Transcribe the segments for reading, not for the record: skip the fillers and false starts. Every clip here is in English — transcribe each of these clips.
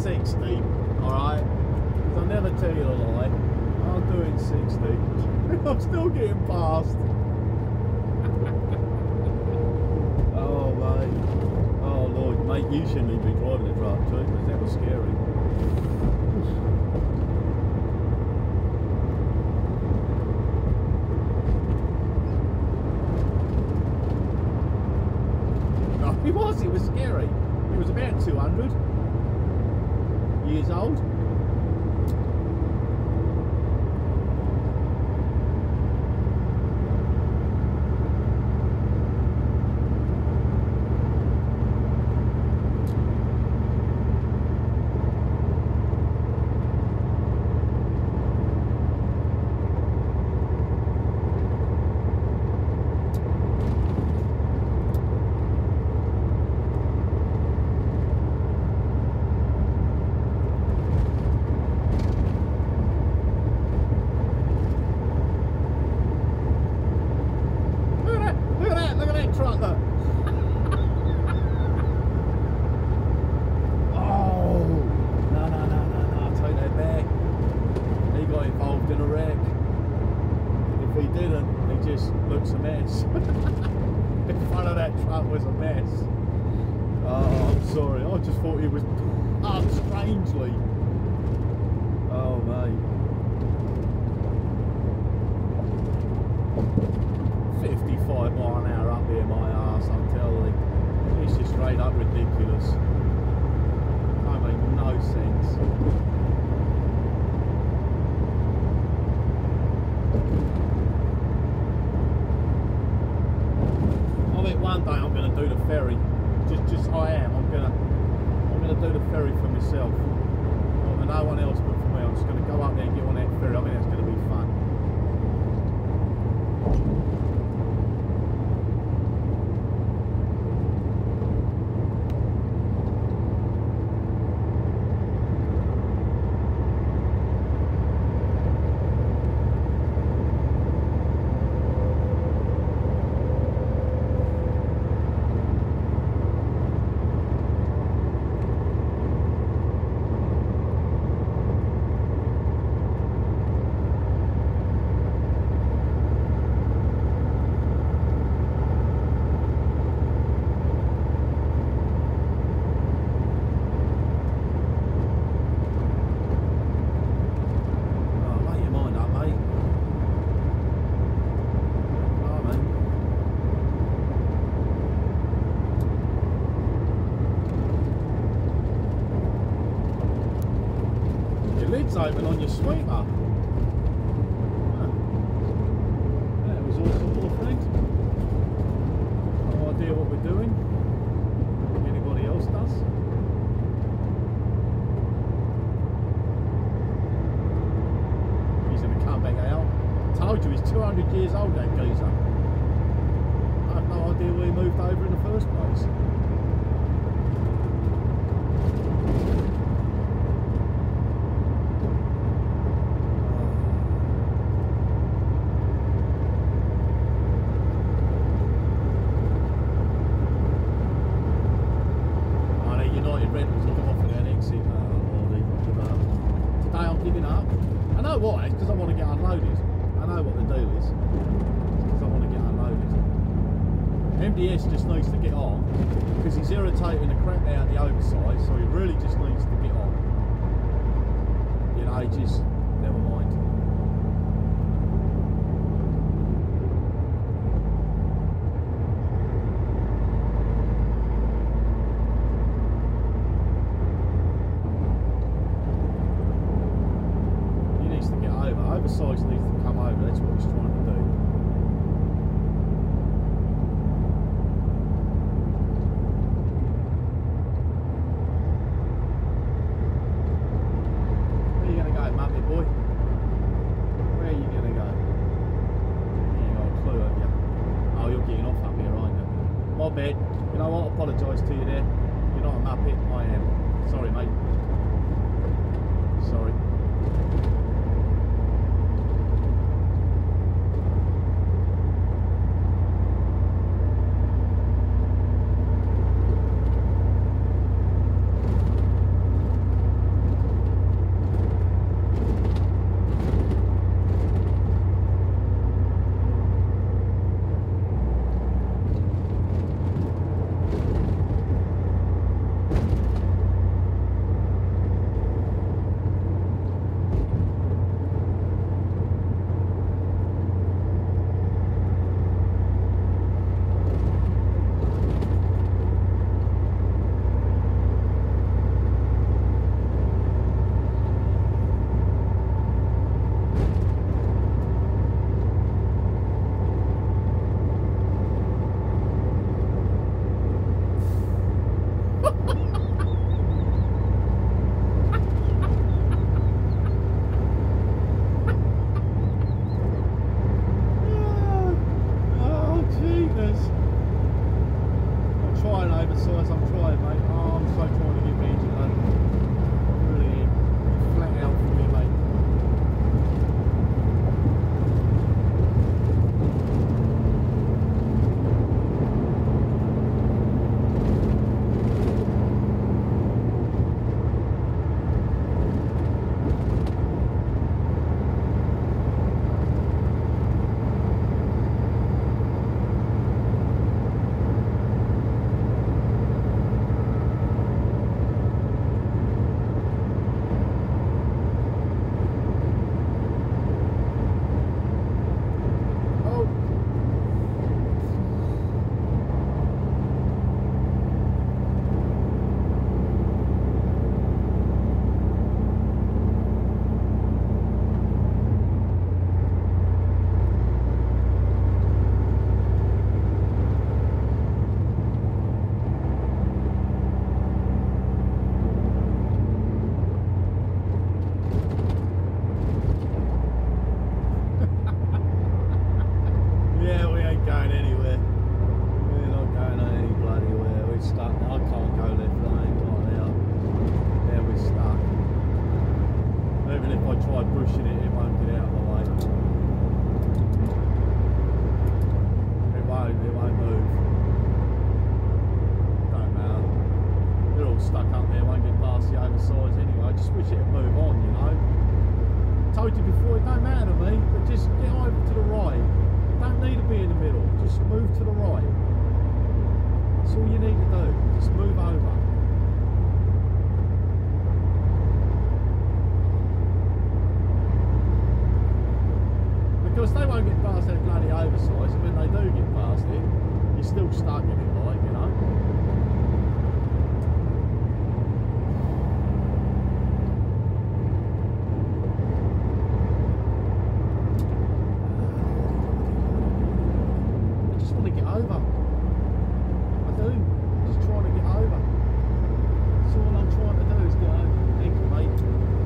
60, alright? Because I never tell you a lie. I'm doing 60. I'm still getting past. Oh, mate. Oh, Lord. Mate, you shouldn't even be driving a truck, too, because that was scary. It was scary. It was about 200 years old. Open on your sweeper. That was awesome, little friend. No idea what we're doing. Anybody else does? He's going to come back out. Told you he's 200 years old, that geezer. I have no idea where he moved over in the first place. MDS just needs to get on because he's irritating the crap out of the oversize, so he really just needs to get on. You know, just never mind. He needs to get over. Oversize needs to come over. That's what he's trying to do. Bed. You know what, I apologise to you there. You're not a muppet, I am. Sorry mate. Sorry. if I try pushing it, it won't get out of the way. It won't move. Don't matter. They're all stuck up there, won't get past the oversize anyway. I just wish it'd move on, you know. Told you before, it don't matter to me, but just get over to the right. Don't need to be in the middle, just move to the right. That's all you need to do, just move over. Because they won't get past that bloody oversize, and when they do get past it, you're still stuck in it, like, you know. I just want to get over. I do. Just trying to get over. That's all I'm trying to do is get over. Thank you, mate.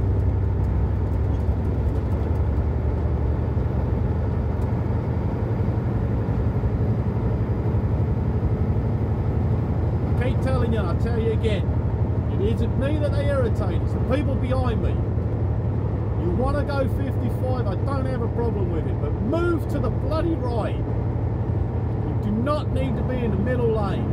Telling you, I'll tell you again, it isn't me that they irritate, it's the people behind me. You want to go 55, I don't have a problem with it, but move to the bloody right. You do not need to be in the middle lane.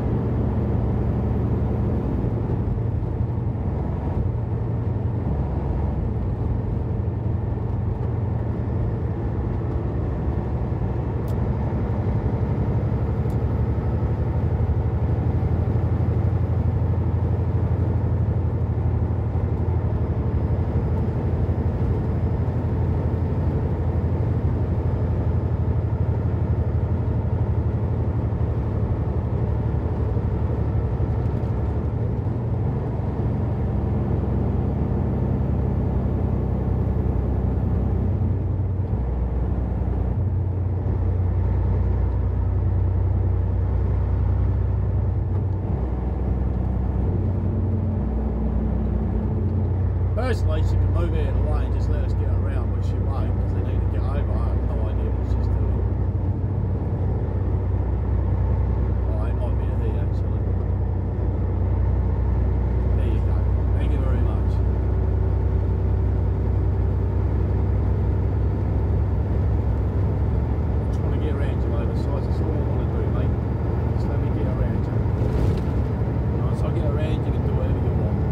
Personally, she can move out of the way and just let us get around, but she won't because they need to get over. I have no idea what she's doing. Oh, it might be a he actually. There you go. Thank you very much. I'm trying to get around you oversize. That's all I want to do, mate. Just let me get around you. Once I get around, you can do whatever you want.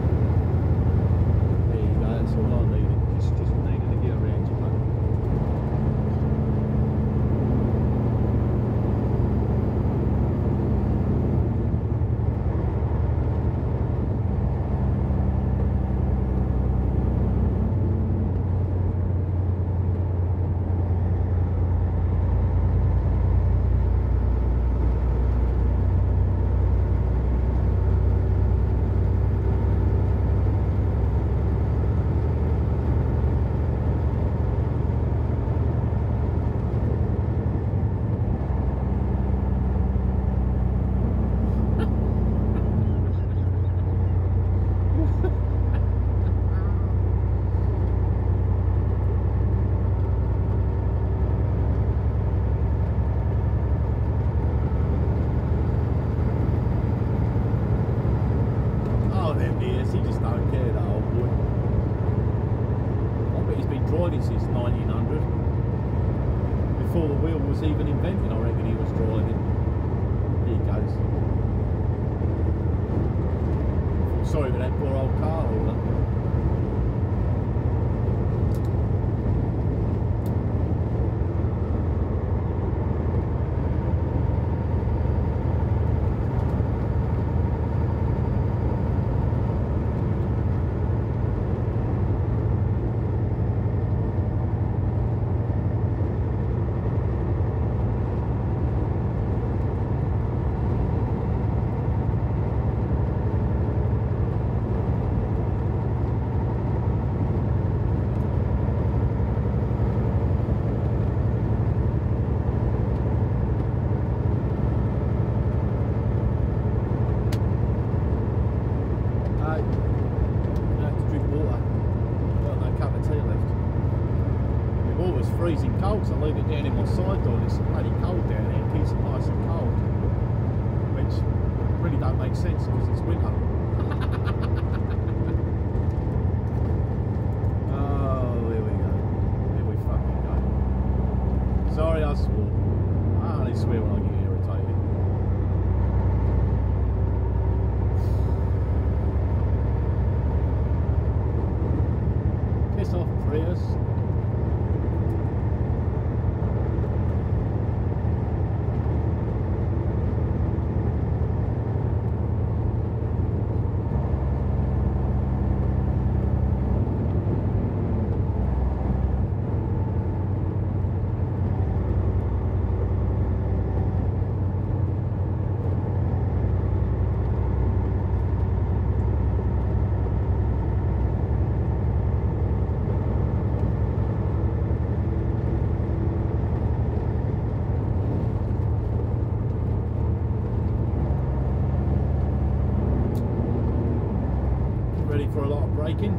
That's all I needed. Just needed to get around you, mate. He just don't care, that old boy. I bet he's been driving since 1900. Before the wheel was even invented, I reckon he was driving. Here he goes. Sorry for that poor old car holder. Freezing cold, so I leave it down in my side door. It's bloody cold down there, it keeps it nice and cold, which really don't make sense because it's winter. I swore. I only swear when I get irritated. Piss off, Prius. For a lot of braking.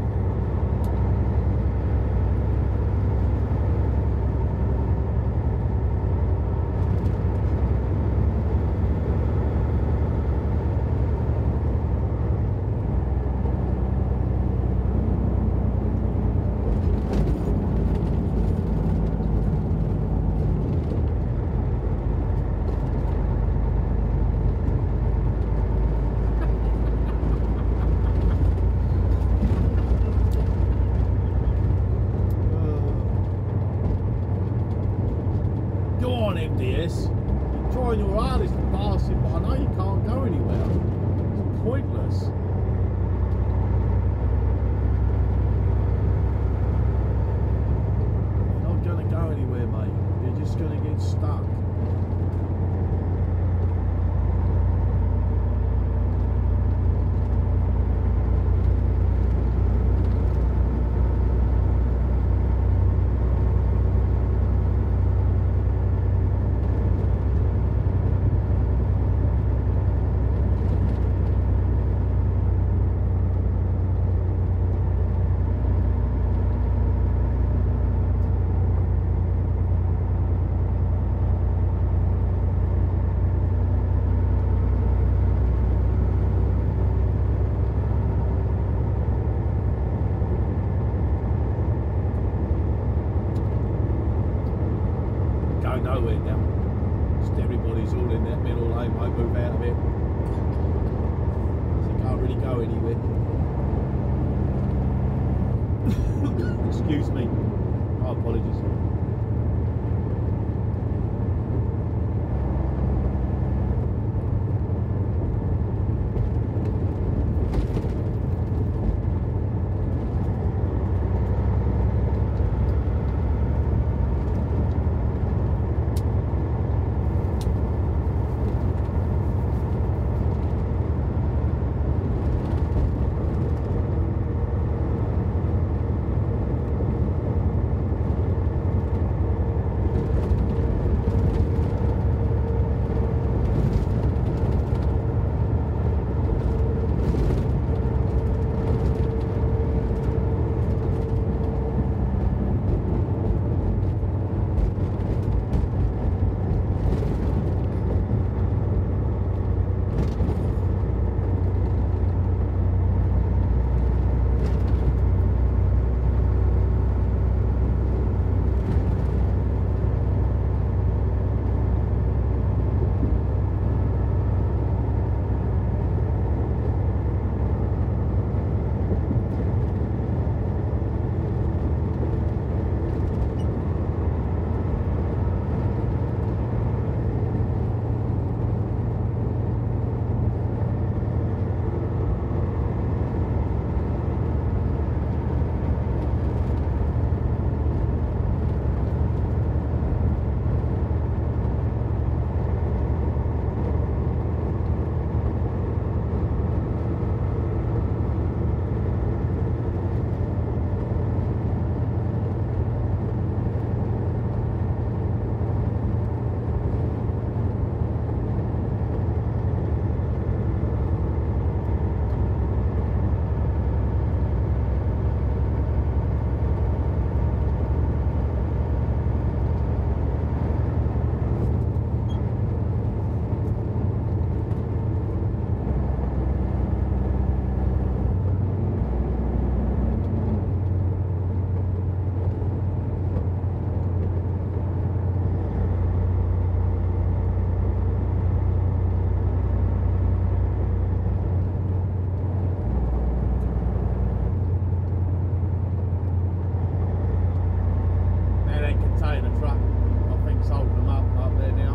MDS, you're trying your hardest to pass it, but I know you can't go anywhere. It's pointless. You're not going to go anywhere, mate. You're just going to get stuck. Nowhere now. Just everybody's all in that middle lane, won't move out of it. So you can't really go anywhere. Excuse me. My apologies. seen a truck. I think it's holding them up there now.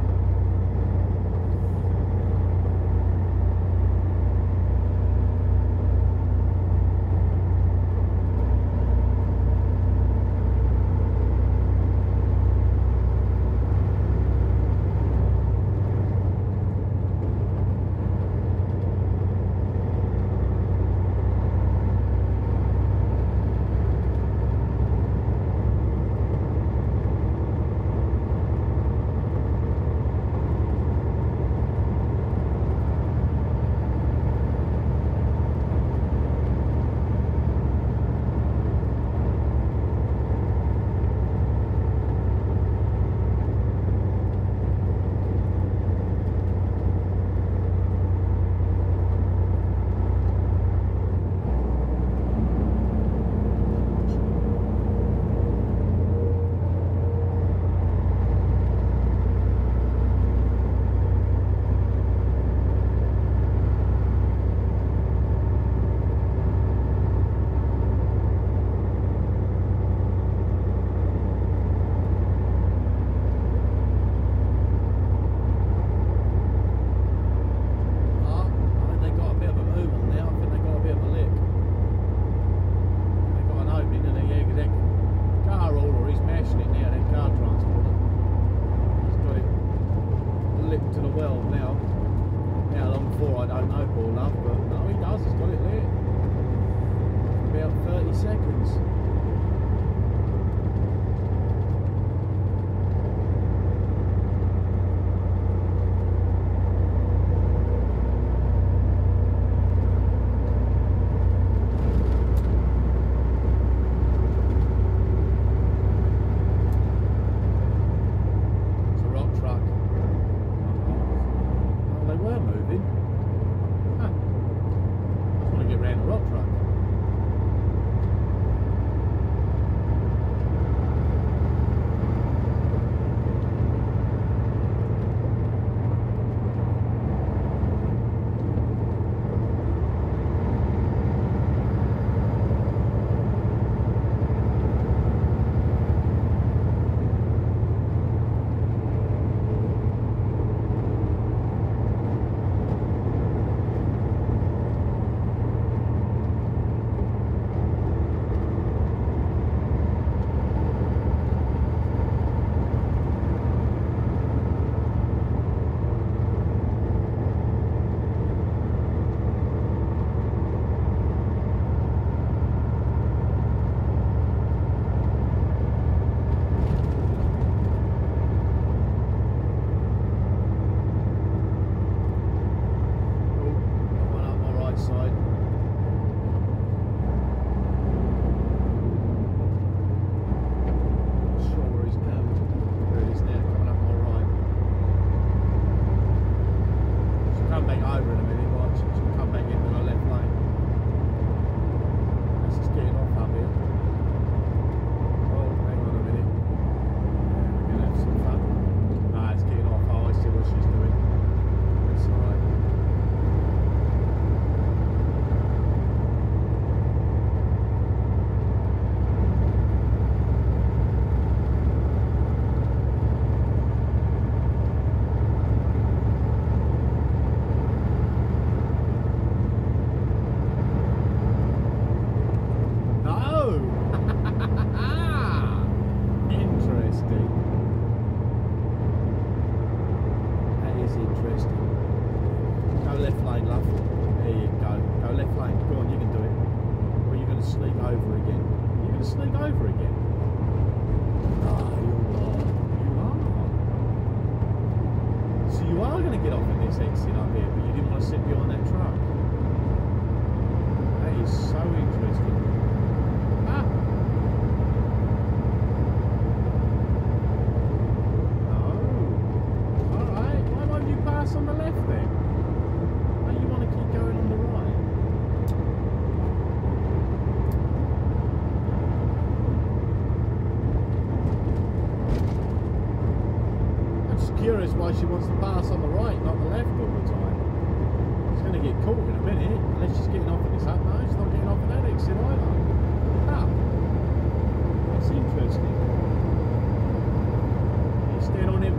Curious why she wants to pass on the right, not the left all the time. She's going to get caught in a minute, unless she's getting off at this up. No, she's not getting off at that exit either. Ah, that's interesting.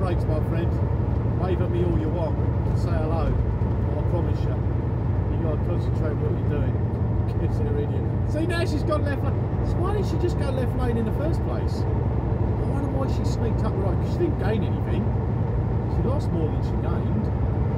brakes, my friend. Wave at me all you want. Say hello. But I promise you, you got to concentrate on what you're doing. Kids are idiot. See, now she's gone left lane. So why didn't she just go left lane in the first place? I wonder why she sneaked up the right, because she didn't gain anything. She lost more than she gained.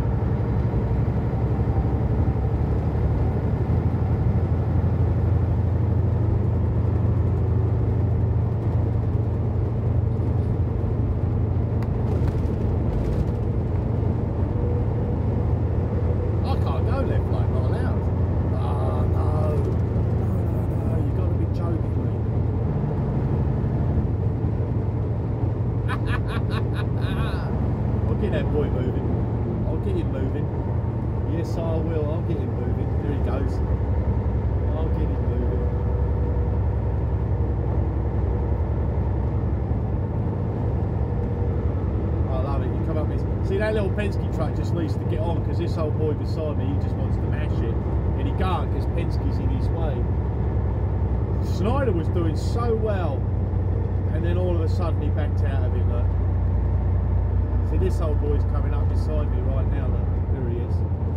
Penske truck just needs to get on because this old boy beside me, he just wants to mash it, and he can't because Penske's in his way. Snyder was doing so well, and then all of a sudden he backed out of it. Look, see, this old boy's coming up beside me right now. Look, there he is.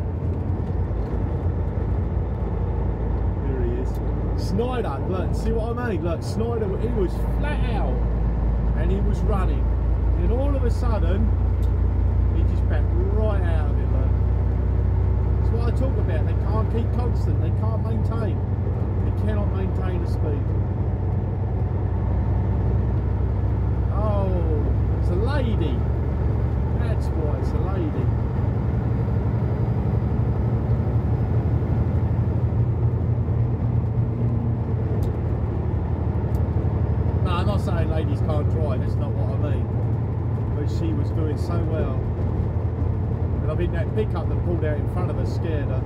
There he is. Snyder, look, see what I mean? Look, Snyder, he was flat out, and he was running, and all of a sudden he just backed right out of it, look. That's what I talk about. They can't keep constant. They can't maintain. They cannot maintain the speed. Oh, it's a lady. That's why it's a lady. No, I'm not saying ladies can't drive. That's not what I mean. But she was doing so well. I mean, that pickup that pulled out in front of her scared her.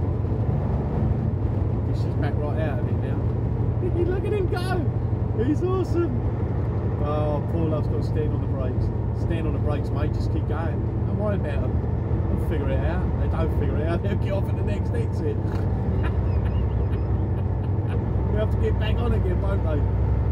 She's back right out of it now. Look at him go! He's awesome! Oh, poor love's got to stand on the brakes. Stand on the brakes, mate. Just keep going. Don't worry about them. They'll figure it out. They don't figure it out. They'll get off at the next exit. We have to get back on again, won't they?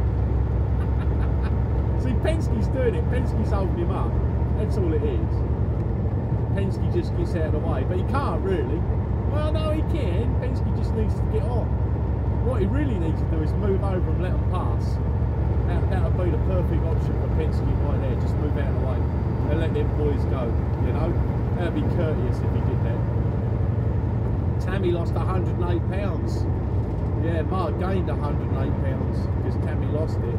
See, Penske's doing it. Penske's holding him up. That's all it is. Penske just gets out of the way, but he can't really. Well, no, he can. Penske just needs to get on. What he really needs to do is move over and let them pass. That would be the perfect option for Penske right there. Just move out of the way and let them boys go, you know? That would be courteous if he did that. Tammy lost 108 pounds. Yeah, Mark gained 108 pounds because Tammy lost it.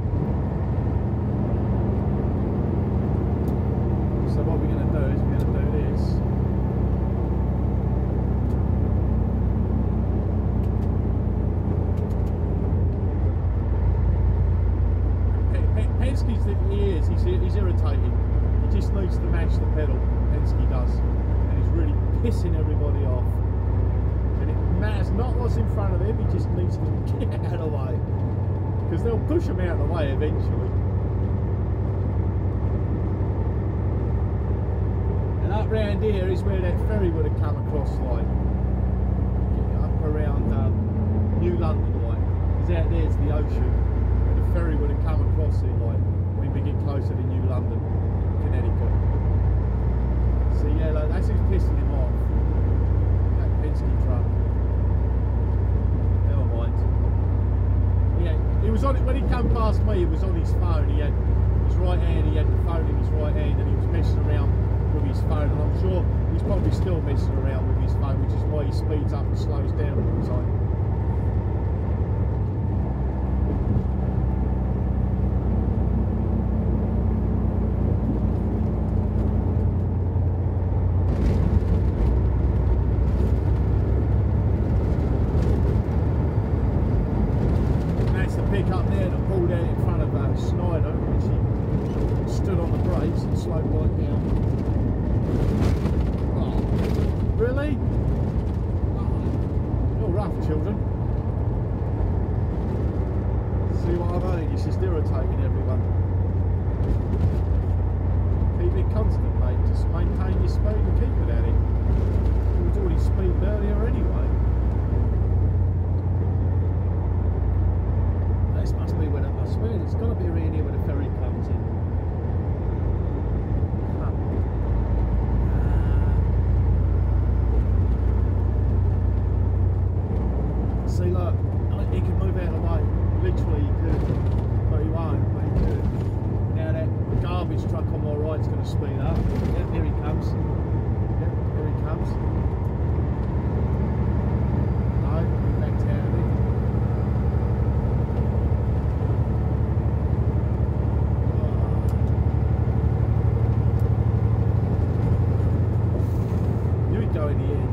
So what we're going to do is we're going to do this. Penske's he's irritating. He just needs to mash the pedal. Penske does, and he's really pissing everybody off. And it matters not what's in front of him. He just needs to get out of the way because they'll push him out of the way eventually. Up round here is where that ferry would have come across, like up around New London, like, because out there's the ocean, and the ferry would have come across it, like, when we get closer to New London, Connecticut. So yeah, like, that's who's pissing him off. That Penske truck. Never mind. Yeah, he was on it when he came past me. He was on his phone. He had his right hand. He had the phone in his right hand, and he was messing around with his phone, and I'm sure he's probably still messing around with his phone, which is why he speeds up and slows down all the time. And that's the pickup there that pulled out in front of Snyder, and she stood on the brakes and slowed right down. Oh, really? Oh, you're rough, children. See what I mean? It's just irritating everyone. Keep it constant, mate. Just maintain your speed and keep it at it. You was already speeding earlier anyway. This must be where I swear it's got to be around here where the ferry comes in. to speed up. Yep, here he comes. Yep, here he comes. No, he backed out of it. Here we go in the end.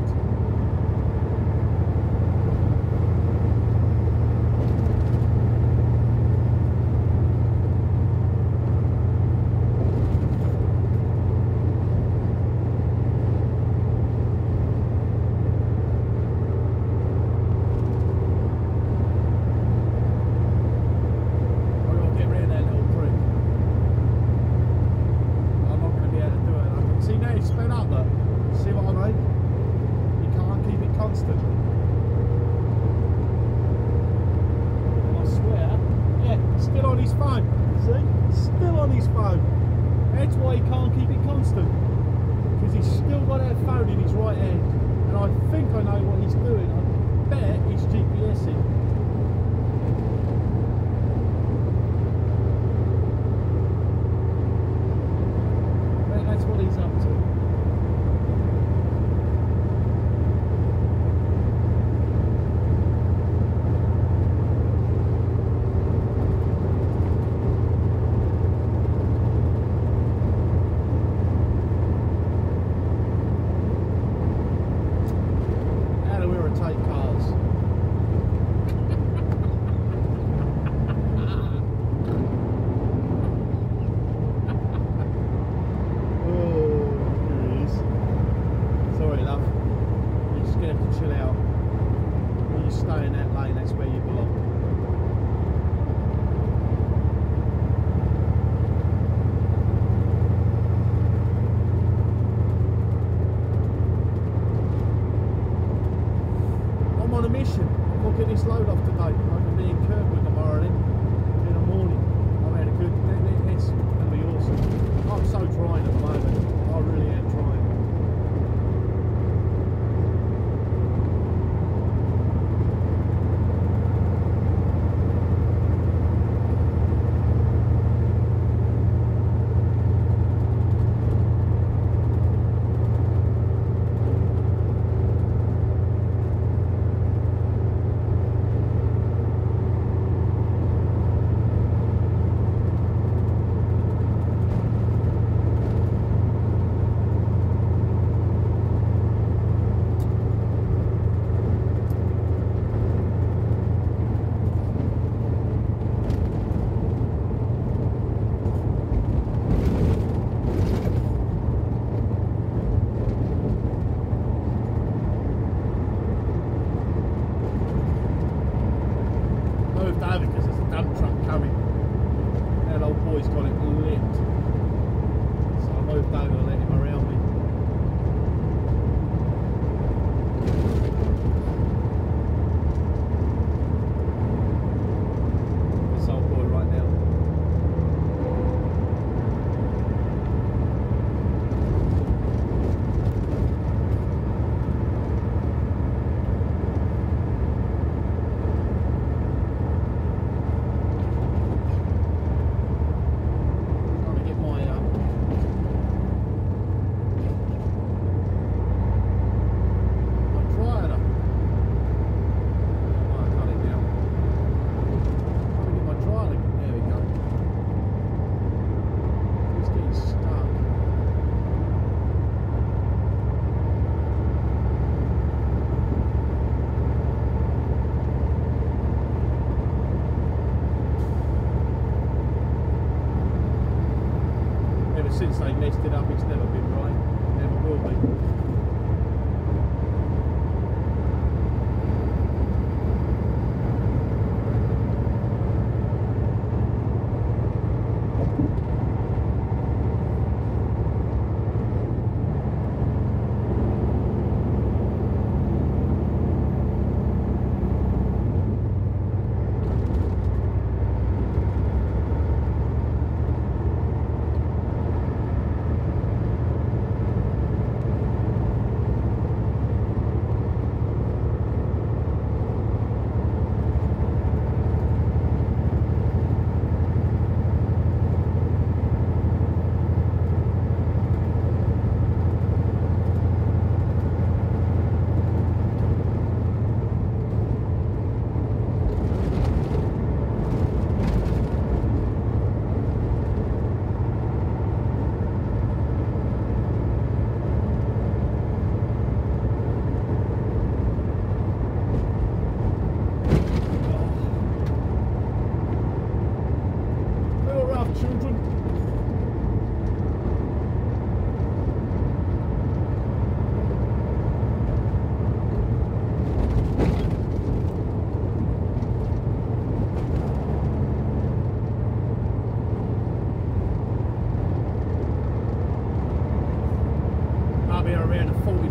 Since they messed it up, it's never been right, never will be.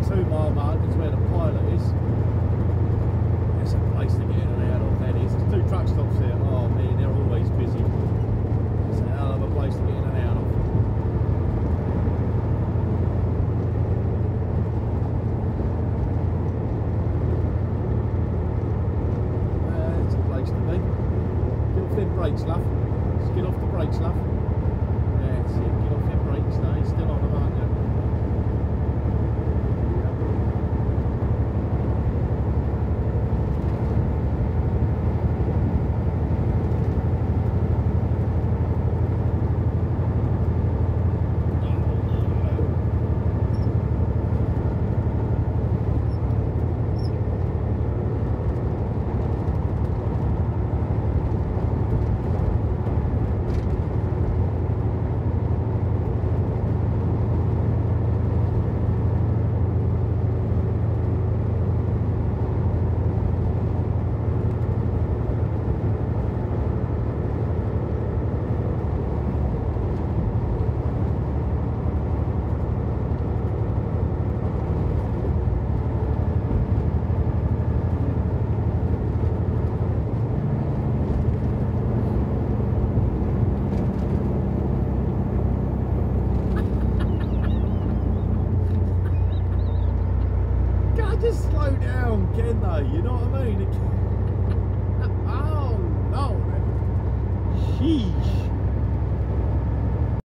2 mile mark is where the pilot is. There's a place to get in and out of, that is. There's 2 truck stops there. Oh man, they're always busy. It's a hell of a place to get in and out of. It's a place to be. Get off them brakes, love. Just get off the brakes, love. That's it. Get off them brakes. No, you're still on them, aren't you? Just slow down, can they? You know what I mean? Oh no! Sheesh.